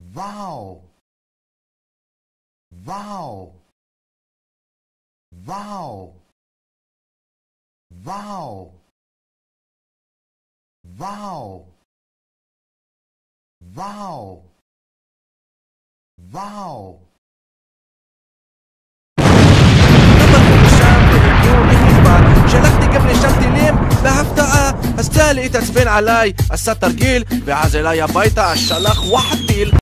Wow. Wow. Wow. Wow. Wow. Wow. Wow. شلختي قبل شلتي بهفتقة هستالي تسبين علي، هسا ترجيل بعزلة يا بيتا الشلخ وحديل.